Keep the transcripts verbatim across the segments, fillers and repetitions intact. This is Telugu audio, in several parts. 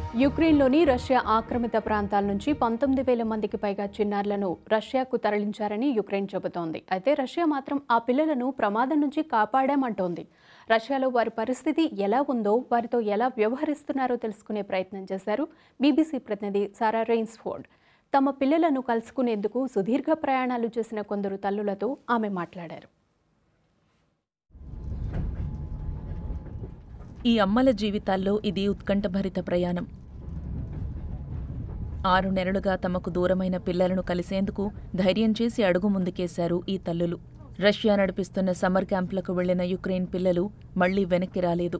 యుక్రెయిన్లోని రష్యా ఆక్రమిత ప్రాంతాల నుంచి పంతొమ్మిది వేల మందికి పైగా చిన్నారులను రష్యాకు తరలించారని యుక్రెయిన్ చెబుతోంది. అయితే రష్యా మాత్రం ఆ పిల్లలను ప్రమాదం నుంచి కాపాడామంటోంది. రష్యాలో వారి పరిస్థితి ఎలా ఉందో, వారితో ఎలా వ్యవహరిస్తున్నారో తెలుసుకునే ప్రయత్నం చేశారు బీబీసీ ప్రతినిధి సారా రెయిన్స్ఫోర్డ్. తమ పిల్లలను కలుసుకునేందుకు సుదీర్ఘ ప్రయాణాలు చేసిన కొందరు తల్లులతో ఆమె మాట్లాడారు. ఈ అమ్మల జీవితాల్లో ఇది ఉత్కంఠభరిత ప్రయాణం. ఆరు నెలలుగా తమకు దూరమైన పిల్లలను కలిసేందుకు ధైర్యం చేసి అడుగు ముందుకేశారు ఈ తల్లులు. రష్యా నడిపిస్తున్న సమ్మర్ క్యాంపులకు వెళ్లిన యుక్రెయిన్ పిల్లలు మళ్లీ వెనక్కి రాలేదు.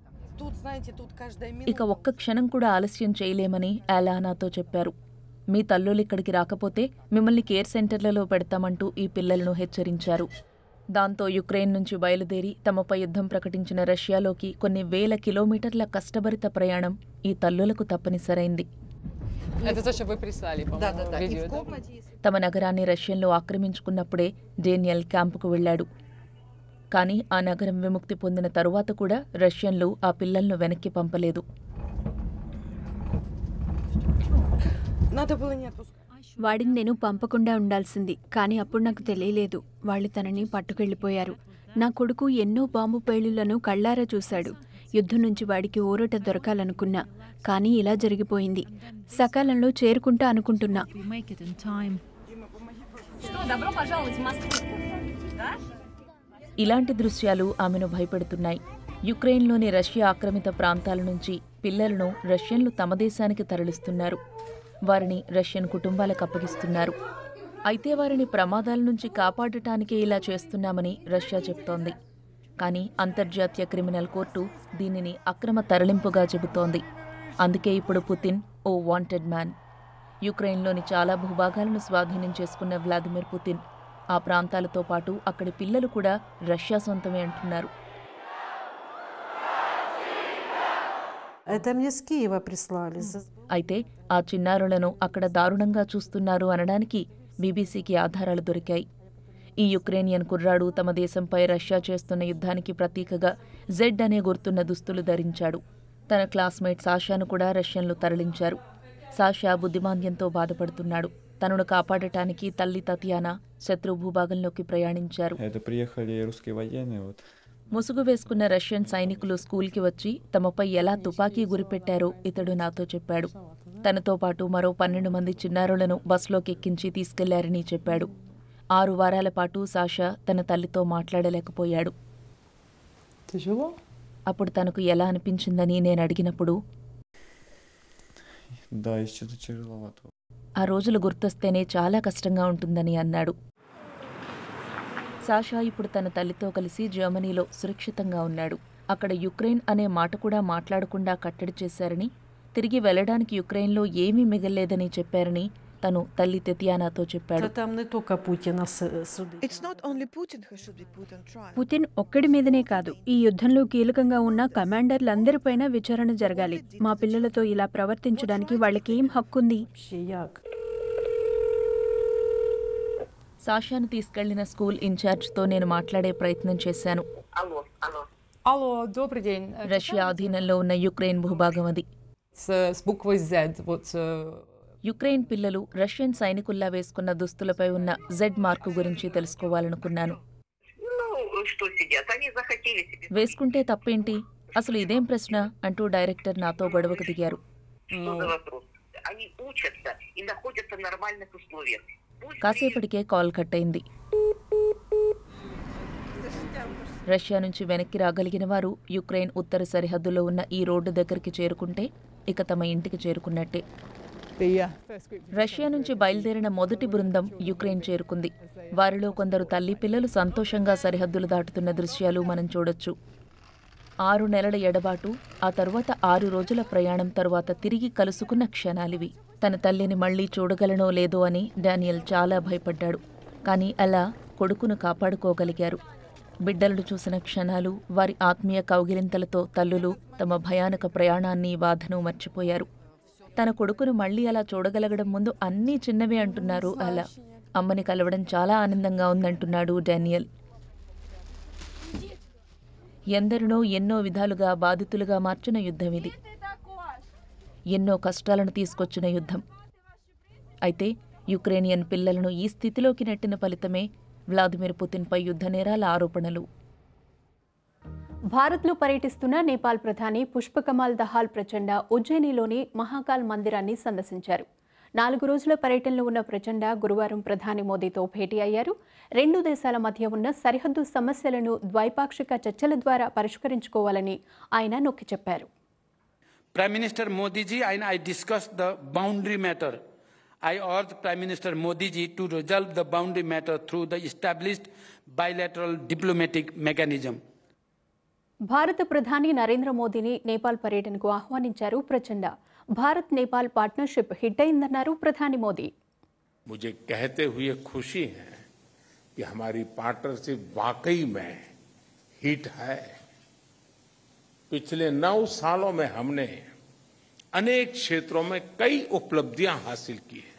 ఇక ఒక్క క్షణం కూడా ఆలస్యం చేయలేమని ఆలానాతో చెప్పారు. మీ తల్లులు ఇక్కడికి రాకపోతే మిమ్మల్ని కేర్ సెంటర్లలో పెడతామంటూ ఈ పిల్లలను హెచ్చరించారు. దాంతో యుక్రెయిన్ నుంచి బయలుదేరి తమపై యుద్ధం ప్రకటించిన రష్యాలోకి కొన్ని వేల కిలోమీటర్ల కష్టభరిత ప్రయాణం ఈ తల్లులకు తప్పనిసరైంది. తమ నగరాన్ని రష్యన్లు ఆక్రమించుకున్నప్పుడే డేనియల్ క్యాంపుకు వెళ్లాడు. కానీ ఆ నగరం విముక్తి పొందిన తరువాత కూడా రష్యన్లు ఆ పిల్లలను వెనక్కి పంపలేదు. వాడిని నేను పంపకుండా ఉండాల్సింది, కానీ అప్పుడు నాకు తెలియలేదు. వాళ్ళు తనని పట్టుకెళ్లిపోయారు. నా కొడుకు ఎన్నో బాంబు పేలుళ్లను కళ్లారా చూశాడు. యుద్ధం నుంచి వాడికి ఊరట దొరకాలనుకున్నా, కానీ ఇలా జరిగిపోయింది. సకాలంలో చేరుకుంటా అనుకుంటున్నా. ఇలాంటి దృశ్యాలు ఆమెను భయపెడుతున్నాయి. యుక్రెయిన్లోని రష్యా ఆక్రమిత ప్రాంతాల నుంచి పిల్లలను రష్యన్లు తమ దేశానికి తరలిస్తున్నారు. వారిని రష్యన్ కుటుంబాలకు అప్పగిస్తున్నారు. అయితే వారిని ప్రమాదాల నుంచి కాపాడటానికే ఇలా చేస్తున్నామని రష్యా చెబుతోంది. కానీ అంతర్జాతీయ క్రిమినల్ కోర్టు దీనిని అక్రమ తరలింపుగా చెబుతోంది. అందుకే ఇప్పుడు పుతిన్ ఓ వాంటెడ్ మ్యాన్. యుక్రెయిన్లోని చాలా భూభాగాలను స్వాధీనం చేసుకున్న వ్లాదిమిర్ పుతిన్ ఆ ప్రాంతాలతో పాటు అక్కడి పిల్లలు కూడా రష్యా సొంతమే అంటున్నారు. అయితే ఆ చిన్నారులను అక్కడ దారుణంగా చూస్తున్నారు అనడానికి బీబీసీకి ఆధారాలు దొరికాయి. ఈ యుక్రెయినియన్ కుర్రాడు తమ దేశంపై రష్యా చేస్తున్న యుద్ధానికి ప్రతీకగా జెడ్ అనే గుర్తున్న దుస్తులు ధరించాడు. తన క్లాస్మేట్ సాషాను కూడా రష్యన్లు తరలించారు. సాషా బుద్ధిమాంద్యంతో బాధపడుతున్నాడు. తనను కాపాడటానికి తల్లి తతియానా శత్రు భూభాగంలోకి ప్రయాణించారు. ముసుగు వేసుకున్న రష్యన్ సైనికులు స్కూల్కి వచ్చి తమపై ఎలా తుపాకీ గురిపెట్టారో ఇతడు నాతో చెప్పాడు. తనతో పాటు మరో పన్నెండు మంది చిన్నారులను బస్లోకి ఎక్కించి తీసుకెళ్లారని చెప్పాడు. ఆరు వారాల పాటు సాషా తన తల్లితో మాట్లాడలేకపోయాడు. అప్పుడు తనకు ఎలా అనిపించిందని నేను అడిగినప్పుడు, ఆ రోజులు గుర్తొస్తేనే చాలా కష్టంగా ఉంటుందని అన్నాడు. సాషా ఇప్పుడు తన తల్లితో కలిసి జర్మనీలో సురక్షితంగా ఉన్నాడు. అక్కడ యుక్రెయిన్ అనే మాట కూడా మాట్లాడకుండా కట్టడి చేశారని, తిరిగి వెళ్లడానికి యుక్రెయిన్లో ఏమీ మిగల్లేదని చెప్పారని తను తల్లి తెతియానాతో చెప్పాడు. పుతిన్ ఒక్కడి మీదనే కాదు, ఈ యుద్ధంలో కీలకంగా ఉన్న కమాండర్లందరిపైన విచారణ జరగాలి. మా పిల్లలతో ఇలా ప్రవర్తించడానికి వాళ్ళకేం హక్కుంది? సాషాను తీసుకెళ్లిన స్కూల్ ఇన్ఛార్జ్తో నేను మాట్లాడే ప్రయత్నం చేశాను. రష్యా ఆధీనంలో ఉన్న యుక్రెయిన్ భూభాగం అది. యుక్రెయిన్ పిల్లలు రష్యన్ సైనికుల్లా వేసుకున్న దుస్తులపై ఉన్న జెడ్ మార్కు గురించి తెలుసుకోవాలనుకున్నాను. వేసుకుంటే తప్పేంటి, అసలు ఇదేం ప్రశ్న అంటూ డైరెక్టర్ నాతో గొడవకు దిగారు. కాసేపటికే కాల్ కట్ అయింది. రష్యా నుంచి వెనక్కి రాగలిగిన వారు యుక్రెయిన్ ఉత్తర సరిహద్దులో ఉన్న ఈ రోడ్డు దగ్గరికి చేరుకుంటే ఇక తమ ఇంటికి చేరుకున్నట్టే. రష్యా నుంచి బయలుదేరిన మొదటి బృందం యుక్రెయిన్ చేరుకుంది. వారిలో కొందరు తల్లి పిల్లలు సంతోషంగా సరిహద్దులు దాటుతున్న దృశ్యాలు మనం చూడొచ్చు. ఆరు నెలల ఎడబాటు, ఆ తరువాత ఆరు రోజుల ప్రయాణం తరువాత తిరిగి కలుసుకున్న క్షణాలివి. తన తల్లిని మళ్లీ చూడగలనో లేదో అని డానియల్ చాలా భయపడ్డాడు. కానీ అలా కొడుకును కాపాడుకోగలిగారు. బిడ్డలను చూసిన క్షణాలు, వారి ఆత్మీయ కౌగిలింతలతో తల్లులు తమ భయానక ప్రయాణాన్ని, బాధను మర్చిపోయారు. తన కొడుకును మళ్లీ అలా చూడగలగడం ముందు అన్నీ చిన్నవే అంటున్నారు అలా. అమ్మని కలవడం చాలా ఆనందంగా ఉందంటున్నాడు డానియల్. ఎందరినో ఎన్నో విధాలుగా బాధితులుగా మార్చిన యుద్ధం ఇది. ఎన్నో కష్టాలను తీసుకొచ్చిన యుద్ధం. అయితే యుక్రేనియన్ పిల్లలను ఈ స్థితిలోకి నెట్టిన ఫలితమే వ్లాదిమిర్ పుతిన్పై యుద్ధ నేరాల ఆరోపణలు. భారత్లో పర్యటిస్తున్న నేపాల్ ప్రధాని పుష్పకమాల్ దహాల్ ప్రచండ ఉజ్జయినిలోని మహాకాల్ మందిరాన్ని సందర్శించారు. నాలుగు రోజుల పర్యటనలో ఉన్న ప్రచండ గురువారం ప్రధాని మోదీతో భేటీ అయ్యారు. రెండు దేశాల మధ్య ఉన్న సరిహద్దు సమస్యలను ద్వైపాక్షిక చర్చల ద్వారా పరిష్కరించుకోవాలని ఆయన నొక్కి చెప్పారు. Prime Minister Modi ji, I, I discussed the boundary matter. I urged Prime Minister Modi ji to resolve the boundary matter through the established bilateral diplomatic mechanism. భారత ప్రధాని నరేంద్ర మోదీని నేపాల్ పర్యటనకు ఆహ్వానించారు ప్రచండ. భారత్ నేపాల్ పార్ట్నర్షిప్ హిట్ అయిందన్నారు ప్రధాని మోదీ. मुझे कहते हुए खुशी है कि हमारी पार्टनरशिप वाकई में हिट है. पिछले नौ सालों में हमने अनेक क्षेत्रों में कई उपलब्धियां हासिल की हैं.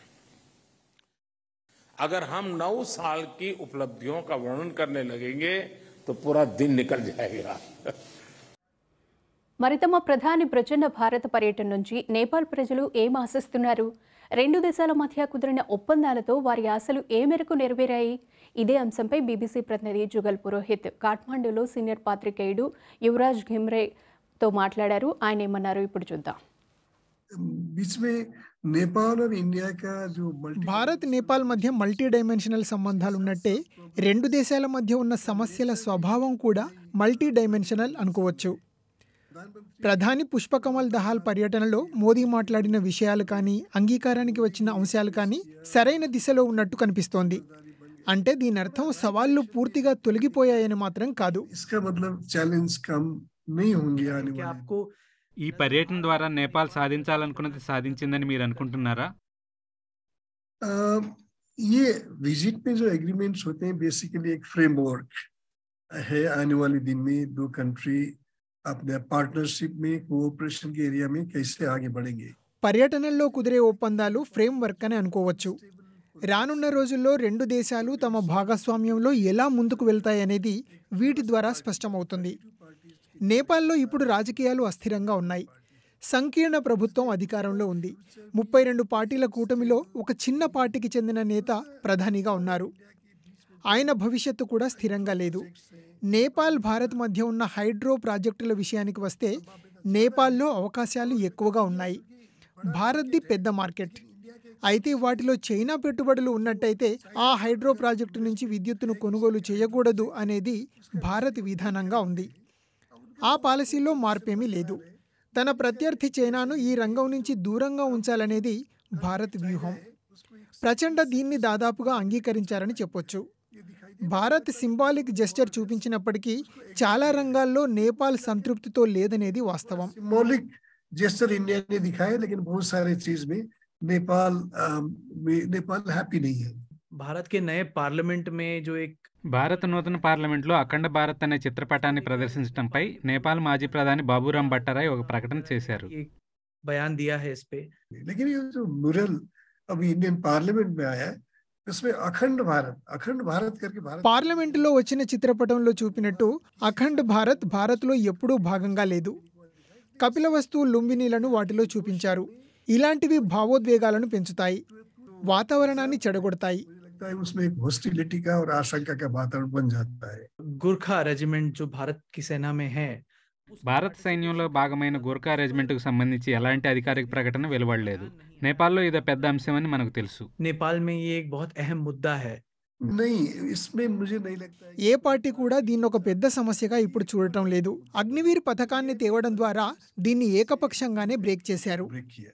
अगर हम नौ साल की उपलब्धियों का वर्णन करने लगेंगे तो पूरा दिन निकल जाएगा. మరి తమ ప్రధాని ప్రచండ భారత పర్యటన నుంచి నేపాల్ ప్రజలు ఏం ఆశిస్తున్నారు? రెండు దేశాల మధ్య కుదిరిన ఒప్పందాలతో వారి ఆశలు ఏ మేరకు నెరవేరాయి? ఇదే అంశంపై బీబీసీ ప్రతినిధి జుగల్ పురోహిత్ కాఠ్మండూలో సీనియర్ పాత్రికేయుడు యువరాజ్ ఘిమ్రేతో మాట్లాడారు. ఆయన ఏమన్నారు ఇప్పుడు చూద్దాం. భారత్ నేపాల్ మధ్య మల్టీ డైమెన్షనల్ సంబంధాలు ఉన్నట్టే రెండు దేశాల మధ్య ఉన్న సమస్యల స్వభావం కూడా మల్టీ డైమెన్షనల్ అనుకోవచ్చు. ప్రధాని పుష్పకమల్ దహాల్ పర్యటనలో మోదీ మాట్లాడిన విషయాలు కానీ, అంగీకారానికి వచ్చిన అంశాలు కానీ సరైన దిశలో ఉన్నట్టు కనిపిస్తోంది. అంటే దీని అర్థం సవాళ్లు పూర్తిగా తొలగిపోయాయని మాత్రం కాదు. ఈ పర్యటన ద్వారా నేపాల్ సాధించాలనుకున్నది సాధించిందని మీరు అనుకుంటున్నారా? ये विजिट में जो एग्रीमेंट्स होते हैं बेसिकली एक फ्रेमवर्क है. आने वाले दिन में दो कंट्री अपने पार्टनरशिप में कोऑपरेशन के एरिया में कैसे आगे बढ़ेंगे. పర్యటనల్లో కుదిరే ఒప్పందాలు ఫ్రేమ్ వర్క్ అని అనుకోవచ్చు. రానున్న రోజుల్లో రెండు దేశాలు తమ భాగస్వామ్యంలో ఎలా ముందుకు వెళ్తాయనేది వీటి ద్వారా స్పష్టమవుతుంది. నేపాల్లో ఇప్పుడు రాజకీయాలు అస్థిరంగా ఉన్నాయి. సంకీర్ణ ప్రభుత్వం అధికారంలో ఉంది. ముప్పై రెండు పార్టీల కూటమిలో ఒక చిన్న పార్టీకి చెందిన నేత ప్రధానిగా ఉన్నారు. ఆయన భవిష్యత్తు కూడా స్థిరంగా లేదు. నేపాల్ భారత్ మధ్య ఉన్న హైడ్రో ప్రాజెక్టుల విషయానికి వస్తే నేపాల్లో అవకాశాలు ఎక్కువగా ఉన్నాయి. భారత్ది పెద్ద మార్కెట్. అయితే వాటిలో చైనా పెట్టుబడులు ఉన్నట్టయితే ఆ హైడ్రో ప్రాజెక్టు నుంచి విద్యుత్తును కొనుగోలు చేయకూడదు అనేది భారత్ విధానంగా ఉంది. ఆ పాలసీలో మార్పేమీ లేదు. తన ప్రత్యర్థి చైనాను ఈ రంగం నుంచి దూరంగా ఉంచాలనేది భారత్ వ్యూహం. ప్రచండ దీన్ని దాదాపుగా అంగీకరించారని చెప్పొచ్చు. భారత్ సింబాలిక్ జెస్చర్ చూపించినప్పటికీ చాలా రంగాల్లో నేపాల్ సంతృప్తితో లేదనేది వాస్తవం. सिंबॉलिक जेस्चर इंडिया ने दिखाया लेकिन बहुत सारे चीज में नेपाल नेपाल हैप्पी नहीं है. भारत के नए पार्लियामेंट में जो एक భారత నూతన పార్లమెంట్లో అఖండ భారత్ అనే చిత్రపటాన్ని ప్రదర్శించడంపై నేపాల్ మాజీ ప్రధాని బాబురాం భట్టారాయ్ ఒక ప్రకటన చేశారు. बयान दिया है इस पे. लेकिन ये जो म्यूरल अभी इंडियन पार्लियामेंट में आया है इसमें अखंड भारत अखंड भारत करके भारत పార్లమెంటులో వచ్చిన చిత్రపటంలో చూపినట్టు అఖండ్ భారత్ భారత్లో ఎప్పుడూ భాగంగా లేదు. కపిల వస్తువు లుంబినీలను వాటిలో చూపించారు. ఇలాంటివి భావోద్వేగాలను పెంచుతాయి, వాతావరణాన్ని చెడగొడతాయి. उसमें एक हॉस्टिलिटी का और आशंका का वातावरण बन जाता है. गुरखा रेजिमेंट जो भारत की सेना में है, భారత సైన్యంలో భాగమైన గోర్ఖా రెజిమెంట్కు సంబంధించి ఎలాంటి అధికారిక ప్రకటన వెలువడలేదు. నేపాల్లో ఇదో పెద్ద అంశమని మనకు తెలుసు. नेपाल में ये एक बहुत अहम मुद्दा है. नहीं, इसमें मुझे नहीं लगता है. ఏ పార్టీ కూడా దీన్ని ఒక పెద్ద సమస్యగా ఇప్పుడు చూడటం లేదు. అగ్నివీర్ పథకాన్ని తేవడం ద్వారా దీన్ని ఏకపక్షంగానే బ్రేక్ చేశారు. ब्रेक किया.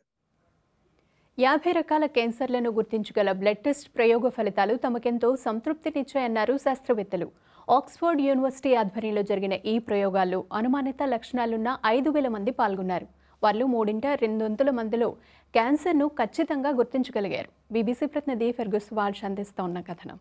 యాభై రకాల క్యాన్సర్లను గుర్తించగల బ్లడ్ టెస్ట్ ప్రయోగ ఫలితాలు తమకెంతో సంతృప్తినిచ్చాయన్నారు శాస్త్రవేత్తలు. ఆక్స్ఫర్డ్ యూనివర్సిటీ ఆధ్వర్యంలో జరిగిన ఈ ప్రయోగాల్లో అనుమానిత లక్షణాలున్న ఐదు వేల మంది పాల్గొన్నారు. వారిలో మూడింట రెండొంతుల మందిలో క్యాన్సర్ను ఖచ్చితంగా గుర్తించగలిగారు. బీబీసీ ప్రతినిధి ఫెర్గుస్ వాల్ష్ అందిస్తూ ఉన్న కథనం.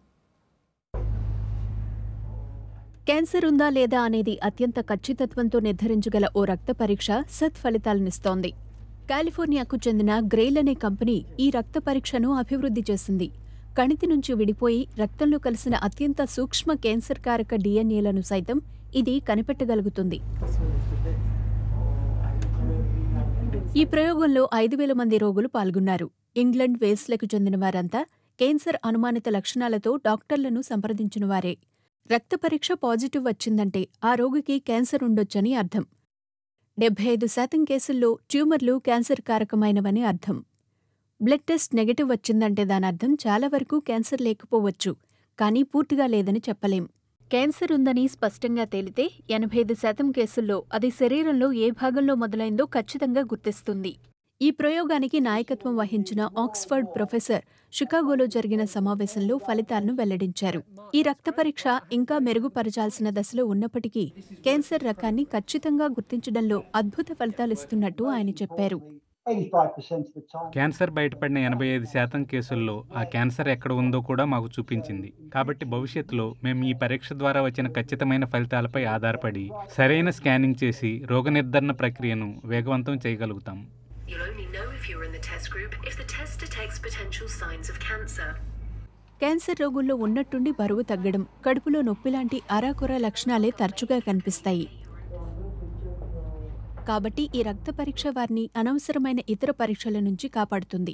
క్యాన్సర్ ఉందా లేదా అనేది అత్యంత ఖచ్చితత్వంతో నిర్ధారించగల ఓ రక్త పరీక్ష సత్ ఫలితాలనిస్తోంది. కాలిఫోర్నియాకు చెందిన గ్రెయిల్ అనే కంపెనీ ఈ రక్త పరీక్షను అభివృద్ధి చేసింది. కణితి నుంచి విడిపోయి రక్తంలో కలిసిన అత్యంత సూక్ష్మ క్యాన్సర్ కారక డిఎన్ఏలను సైతం ఇది కనిపెట్టగలుగుతుంది. ఈ ప్రయోగంలో ఐదు వేల మంది రోగులు పాల్గొన్నారు. ఇంగ్లండ్, వేల్స్లకు చెందిన వారంతా కేన్సర్ అనుమానిత లక్షణాలతో డాక్టర్లను సంప్రదించిన వారే. రక్త పరీక్ష పాజిటివ్ వచ్చిందంటే ఆ రోగికి క్యాన్సర్ ఉండొచ్చని అర్థం. డెబ్బై ఐదు శాతం కేసుల్లో ట్యూమర్లు క్యాన్సర్ కారకమైనవని అర్థం. బ్లడ్ టెస్ట్ నెగటివ్ వచ్చిందంటే దానర్థం చాలా వరకు క్యాన్సర్ లేకపోవచ్చు, కానీ పూర్తిగా లేదని చెప్పలేం. క్యాన్సర్ ఉందని స్పష్టంగా తేలితే ఎనభై ఐదు శాతం కేసుల్లో అది శరీరంలో ఏ భాగంలో మొదలైందో ఖచ్చితంగా గుర్తిస్తుంది. ఈ ప్రయోగానికి నాయకత్వం వహించిన ఆక్స్ఫర్డ్ ప్రొఫెసర్ షికాగోలో జరిగిన సమావేశంలో ఫలితాలను వెల్లడించారు. ఈ రక్త పరీక్ష ఇంకా మెరుగుపరచాల్సిన దశలో ఉన్నప్పటికీ క్యాన్సర్ రకాన్ని ఖచ్చితంగా గుర్తించడంలో అద్భుత ఫలితాలిస్తున్నట్టు ఆయన చెప్పారు. క్యాన్సర్ బయటపడిన ఎనభై ఐదు శాతం కేసుల్లో ఆ క్యాన్సర్ ఎక్కడ ఉందో కూడా మాకు చూపించింది. కాబట్టి భవిష్యత్తులో మేము ఈ పరీక్ష ద్వారా వచ్చిన ఖచ్చితమైన ఫలితాలపై ఆధారపడి సరైన స్కానింగ్ చేసి రోగ నిర్ధారణ ప్రక్రియను వేగవంతం చేయగలుగుతాం. క్యాన్సర్ రోగుల్లో ఉన్నట్టుండి బరువు తగ్గడం, కడుపులో నొప్పి లాంటి అరాకొర లక్షణాలే తరచుగా కనిపిస్తాయి. కాబట్టి ఈ రక్త పరీక్ష వారిని అనవసరమైన ఇతర పరీక్షల నుంచి కాపాడుతుంది.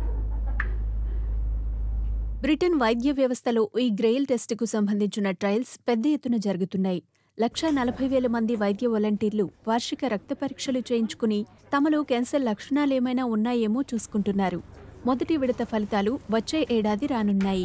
బ్రిటన్ వైద్య వ్యవస్థలో ఈ గ్రెయిల్ టెస్టుకు సంబంధించిన ట్రయల్స్ పెద్ద ఎత్తున జరుగుతున్నాయి. లక్షా నలభై వేల మంది వైద్య వాలంటీర్లు వార్షిక రక్త పరీక్షలు చేయించుకుని తమలో క్యాన్సర్ లక్షణాలేమైనా ఉన్నాయేమో చూసుకుంటున్నారు. మొదటి విడత ఫలితాలు వచ్చే ఏడాది రానున్నాయి.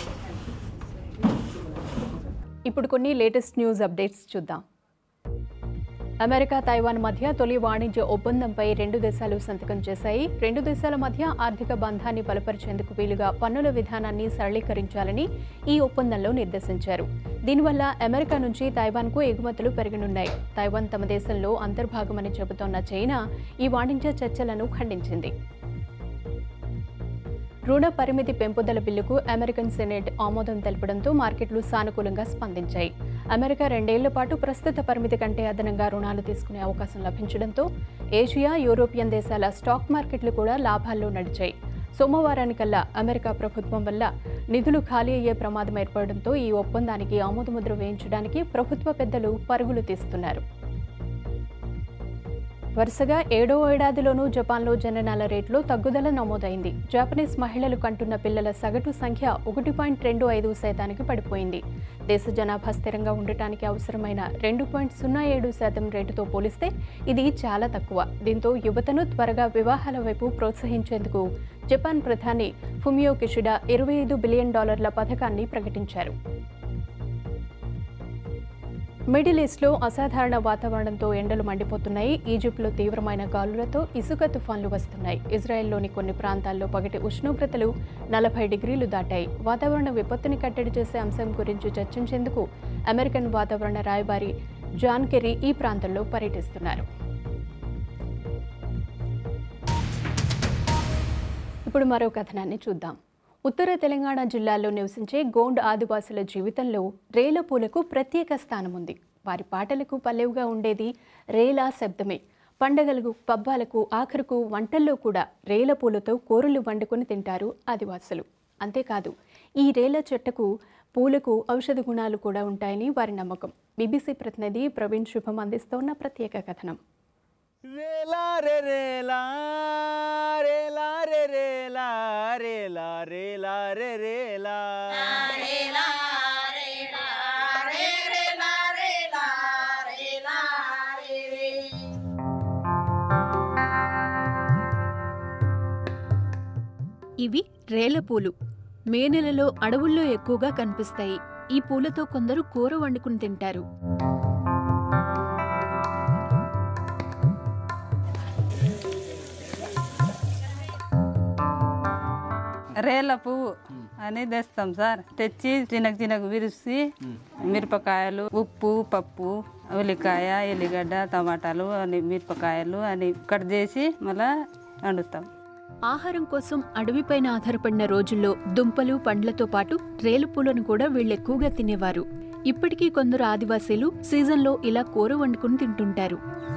ఇప్పుడు కొన్ని లేటెస్ట్ న్యూస్ అప్డేట్స్ చూద్దాం. అమెరికా, తైవాన్ మధ్య తొలి వాణిజ్య ఒప్పందంపై రెండు దేశాలు సంతకం చేశాయి. రెండు దేశాల మధ్య ఆర్థిక బంధాన్ని బలపరిచేందుకు వీలుగా పన్నుల విధానాన్ని సరళీకరించాలని ఈ ఒప్పందంలో నిర్దేశించారు. దీనివల్ల అమెరికా నుంచి తైవాన్కు ఎగుమతులు పెరగనున్నాయి. తైవాన్ తమ దేశంలో అంతర్భాగమని చెబుతోన్న చైనా ఈ వాణిజ్య చర్చలను ఖండించింది. రుణ పరిమితి పెంపుదల బిల్లుకు అమెరికన్ సెనేట్ ఆమోదం తెలపడంతో మార్కెట్లు సానుకూలంగా స్పందించాయి. అమెరికా రెండేళ్ల పాటు ప్రస్తుత పరిమితి కంటే అదనంగా రుణాలు తీసుకునే అవకాశం లభించడంతో ఏషియా, యూరోపియన్ దేశాల స్టాక్ మార్కెట్లు కూడా లాభాల్లో నడిచాయి. సోమవారానికల్లా అమెరికా ప్రభుత్వం వల్ల నిధులు ఖాళీ అయ్యే ప్రమాదం ఏర్పడడంతో ఈ ఒప్పందానికి ఆమోదముద్ర వేయించడానికి ప్రభుత్వ పెద్దలు పరుగులు తీస్తున్నారు. వరుసగా ఏడో ఏడాదిలోనూ జపాన్లో జననాల రేట్లో తగ్గుదల నమోదైంది. జపనీస్ మహిళలు కంటున్న పిల్లల సగటు సంఖ్య ఒకటి పాయింట్ రెండు ఐదు శాతానికి పడిపోయింది. దేశ జనాభా స్థిరంగా ఉండటానికి అవసరమైన రెండు పాయింట్ సున్నా ఏడు శాతం రేటుతో పోలిస్తే ఇది చాలా తక్కువ. దీంతో యువతను త్వరగా వివాహాల వైపు ప్రోత్సహించేందుకు జపాన్ ప్రధాని ఫుమియో కిషిడా ఇరవై ఐదు బిలియన్ డాలర్ల పథకాన్ని ప్రకటించారు. మిడిల్ ఈస్ట్లో అసాధారణ వాతావరణంతో ఎండలు మండిపోతున్నాయి. ఈజిప్ట్లో తీవ్రమైన గాలులతో ఇసుక తుఫాన్లు వస్తున్నాయి. ఇజ్రాయెల్లోని కొన్ని ప్రాంతాల్లో పగటి ఉష్ణోగ్రతలు నలభై డిగ్రీలు దాటాయి. వాతావరణ విపత్తుని కట్టడి చేసే అంశం గురించి చర్చించేందుకు అమెరికన్ వాతావరణ రాయబారి జాన్ కెర్రీ ఈ ప్రాంతంలో పర్యటిస్తున్నారు. ఇప్పుడు మరో కథనాన్ని చూద్దాం. ఉత్తర తెలంగాణ జిల్లాల్లో నివసించే గోండ్ ఆదివాసుల జీవితంలో రేల పూలకు ప్రత్యేక స్థానం ఉంది. వారి పాటలకు పల్లెవుగా ఉండేది రేలా శబ్దమే. పండగలకు, పబ్బాలకు, ఆఖరుకు వంటల్లో కూడా రేల పూలతో కూరలు వండుకొని తింటారు ఆదివాసులు. అంతేకాదు, ఈ రేల చెట్టుకు పూలకు ఔషధ గుణాలు కూడా ఉంటాయని వారి నమ్మకం. బీబీసీ ప్రతినిధి ప్రవీణ్ శుభం అందిస్తోన్న ప్రత్యేక కథనం. రేలా రే రేలా రేలా రే రేలా రేలా రేలా రే రేలా రేలా రేలా రే రేలా రేలా రేలా రే. ఇవి రేల పూలు. మే నెలలో అడవుల్లో ఎక్కువగా కనిపిస్తాయి. ఈ పూలతో కొందరు కూర వండుకుని తింటారు. రేల పువ్వు అని తెస్తాం సార్. తెచ్చి చిన్న చిన్నగా విరిసి మిరపకాయలు, ఉప్పు, పప్పు, ఉల్లికాయ, ఎల్లిగడ్డ, టమాటాలు అని మిరపకాయలు అని కట్ చేసి మళ్ళా వండుతాం. ఆహారం కోసం అడవిపైన ఆధారపడిన రోజుల్లో దుంపలు, పండ్లతో పాటు రేలుపూలను కూడా వీళ్ళెక్కువగా తినేవారు. ఇప్పటికీ కొందరు ఆదివాసీలు సీజన్లో ఇలా కూర వండుకుని తింటుంటారు.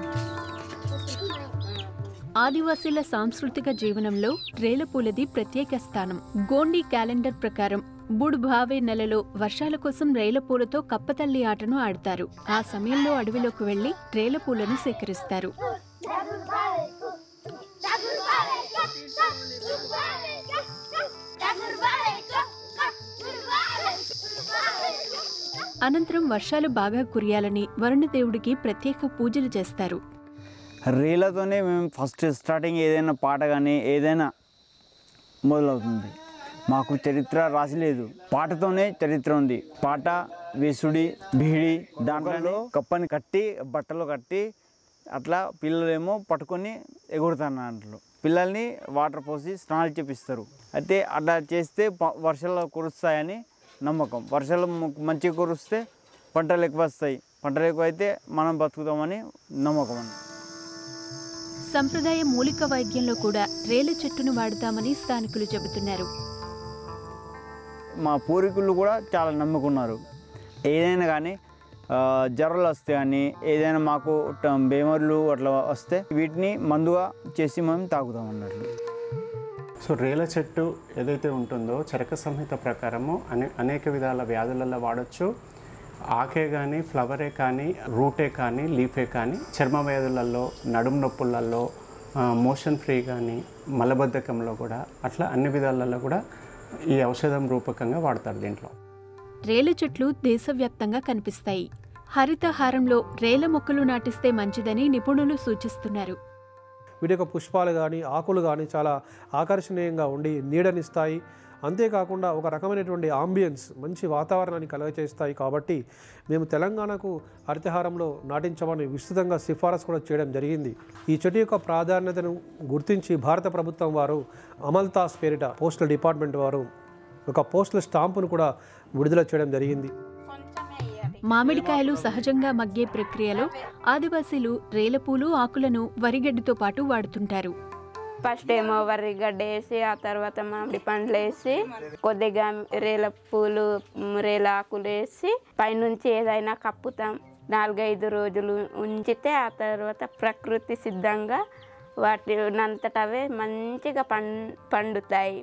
ఆదివాసీల సాంస్కృతిక జీవనంలో రేలపూలది ప్రత్యేక స్థానం. గోండీ క్యాలెండర్ ప్రకారం బుడ్భావే నెలలో వర్షాల కోసం రేలపూలతో కప్పతల్లి ఆటను ఆడతారు. ఆ సమయంలో అడవిలోకి వెళ్లి రేలపూలను సేకరిస్తారు. అనంతరం వర్షాలు బాగా కురియాలని వరుణదేవుడికి ప్రత్యేక పూజలు చేస్తారు. రేలతోనే మేము ఫస్ట్ స్టార్టింగ్ ఏదైనా పాట కానీ ఏదైనా మొదలవుతుంది. మాకు చరిత్ర రాసి లేదు, పాటతోనే చరిత్ర ఉంది. పాట, వేసుడి, బీడి, దాంట్లో కప్పని కట్టి బట్టలు కట్టి అట్లా పిల్లలేమో పట్టుకొని ఎగురుతారు. దాంట్లో పిల్లల్ని వాటర్ పోసి స్నానాలు చేపిస్తారు. అయితే అట్లా చేస్తే వర్షాలు కురుస్తాయని నమ్మకం. వర్షాలు మంచిగా కురిస్తే పంటలు ఎక్కువ వస్తాయి, పంటలు ఎక్కువ అయితే మనం బతుకుతామని నమ్మకం అని. సంప్రదాయ మూలిక వైద్యంలో కూడా రేల చెట్టును వాడతామని స్థానికులు చెబుతున్నారు. మా పూర్వీకులు కూడా చాలా నమ్ముకున్నారు. ఏదైనా కానీ జ్వరాలు వస్తే కానీ ఏదైనా మాకు బేమర్లు అట్లా వస్తే వీటిని మందుగా చేసి మేము తాగుతాం అన్నట్లు. సో రేల చెట్టు ఏదైతే ఉంటుందో చరక సంహిత ప్రకారము అనే అనేక విధాల వ్యాధులలో వాడచ్చు. ఆకే కానీ, ఫ్లవరే కానీ, రూటే కానీ, లీఫే కానీ, చర్మ వ్యాధులలో, నడుము నొప్పులలో, మోషన్ ఫ్రీ కానీ, మలబద్ధకంలో కూడా అట్లా అన్ని విధాలలో కూడా ఈ ఔషధం రూపకంగా వాడతారు. దీంట్లో రేల చెట్లు దేశవ్యాప్తంగా కనిపిస్తాయి. హరితహారంలో రేల మొక్కలు నాటిస్తే మంచిదని నిపుణులు సూచిస్తున్నారు. వీటి యొక్క పుష్పాలు కానీ ఆకులు కానీ చాలా ఆకర్షణీయంగా ఉండి నీడనిస్తాయి. అంతేకాకుండా ఒక రకమైనటువంటి ఆంబియన్స్, మంచి వాతావరణాన్ని కలుగచేస్తాయి. కాబట్టి మేము తెలంగాణకు హరితహారంలో నాటించమని విస్తృతంగా సిఫారసు కూడా చేయడం జరిగింది. ఈ చెట్టు యొక్క ప్రాధాన్యతను గుర్తించి భారత ప్రభుత్వం వారు అమల్తాస్ పేరిట పోస్టల్ డిపార్ట్మెంట్ వారు ఒక పోస్టల్ స్టాంపును కూడా విడుదల చేయడం జరిగింది. మామిడికాయలు సహజంగా మగ్గే ప్రక్రియలో ఆదివాసీలు రేలపూలు, ఆకులను వరిగడ్డితో పాటు వాడుతుంటారు. ఫస్ట్ ఏమో వరిగడ్డ వేసి ఆ తర్వాత మామిడి పండ్లు వేసి కొద్దిగా రేల పూలు, రేల ఆకులు వేసి పైనుంచి ఏదైనా కప్పుతాం. నాలుగైదు రోజులు ఉంచితే ఆ తర్వాత ప్రకృతి సిద్ధంగా వాటి నంతటవే మంచిగా పం పండుతాయి.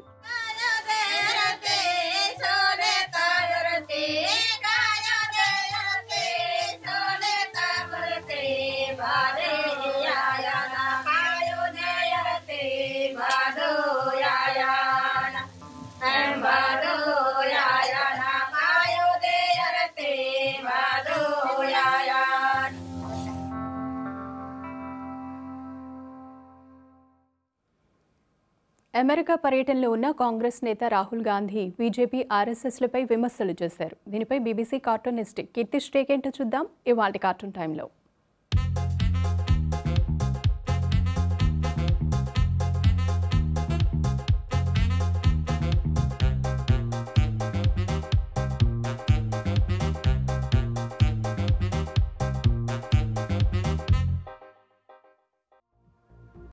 అమెరికా పర్యటనలో ఉన్న కాంగ్రెస్ నేత రాహుల్ గాంధీ బీజేపీ, ఆర్ఎస్ఎస్లపై విమర్శలు చేశారు. దీనిపై బీబీసీ కార్టూనిస్ట్ కీర్తి స్టేక్ ఏంటో చూద్దాం ఇవాల్టి కార్టూన్ టైంలో.